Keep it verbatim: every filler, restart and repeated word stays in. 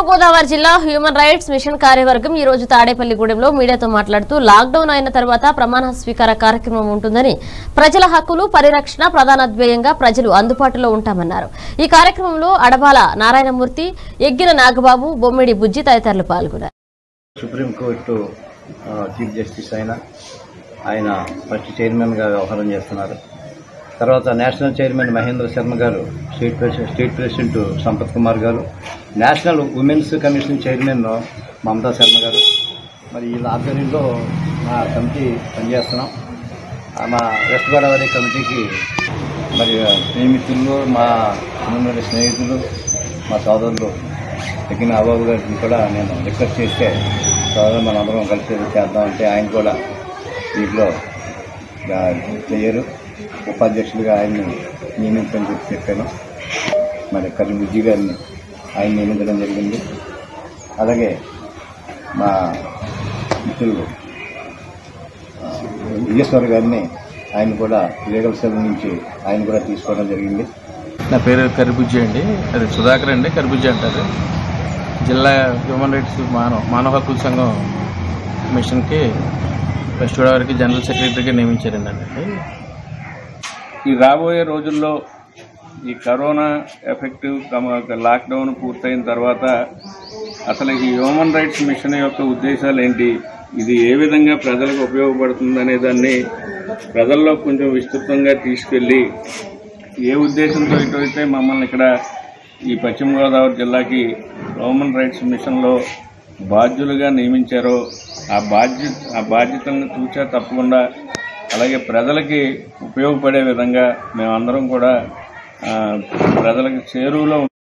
గోదావరి జిల్లా human rights machine కార్యవర్గం ఈ రోజు తాడేపల్లిగూడెంలో మీడియాతో మాట్లాడుతూ లాక్డౌన్ అయిన తర్వాత ప్రమాణ స్వీకార కార్యక్రమం ఉంటుందని, ప్రజల హక్కులు పరిరక్షణ ప్రధాన ధ్యేయంగా ప్రజలు అందుబాటులో ఉంటామన్నారు. ఈ కార్యక్రమంలో అడబాల నారాయణమూర్తి, ఎగ్గిన నాగబాబు, బొమ్మిడి బుజ్జి తదితరులు పాల్గొన్నారు. సుప్రీంకోర్టు చీఫ్ జస్టిస్ అయిన ఆయన ఫస్ట్ చైర్మన్ గా వ్యవహారం చేస్తున్నారు. తర్వాత national chairman Mahendra Sharma garu, state president state president Sampath Kumar garu, national women's commission chairman Mamata Sharma garu, మరి వీళ్ళ ఆధ్వర్యంలో మా కమిటీ పనిచేస్తున్నాం. మా వెస్ట్ గోదావరి కమిటీకి మరి స్నేహితులు, మా చిన్న స్నేహితులు, మా సోదరులు ఎక్కిన అబాబు గారిని కూడా నేను రిక్వెస్ట్ చేస్తే సోదరులు మనందరం కలిసి చేద్దామంటే ఆయన కూడా వీటిలో చేయరు. ఉపాధ్యక్షులుగా ఆయన్ని నియమించని చెప్పి చెప్పాను. మరి కర్రీ బుజ్జి గారిని ఆయన నియమించడం జరిగింది. అలాగే మా మిత్రులు విజయేశ్వర్ గారిని ఆయన కూడా లీగల్ సెల్ నుంచి ఆయన కూడా తీసుకోవడం జరిగింది. నా పేరు కర్బుజ్జి అండి, అది సుధాకర్ అండి, కర్బుజ్జి అంటారు. జిల్లా హ్యూమన్ రైట్స్ మానవ మానవ హక్కుల సంఘం మిషన్కి వెస్ట్ గోదావరికి జనరల్ సెక్రటరీగా నియమించారండి. అండి ఈ రాబోయే రోజుల్లో ఈ కరోనా ఎఫెక్టివ్ లాక్డౌన్ పూర్తయిన తర్వాత అసలు ఈ హ్యూమన్ రైట్స్ మిషన్ యొక్క ఉద్దేశాలు ఏంటి, ఇది ఏ విధంగా ప్రజలకు ఉపయోగపడుతుంది అనే దాన్ని ప్రజల్లో కొంచెం విస్తృతంగా తీసుకెళ్ళి ఏ ఉద్దేశంతో ఇటువైతే మమ్మల్ని ఇక్కడ ఈ పశ్చిమ గోదావరి జిల్లాకి హ్యూమన్ రైట్స్ మిషన్లో బాధ్యులుగా నియమించారో ఆ బాధ్య ఆ బాధ్యతలను తూచా తప్పకుండా అలాగే ప్రజలకి ఉపయోగపడే విధంగా మేమందరం కూడా ప్రజలకు చేరువలో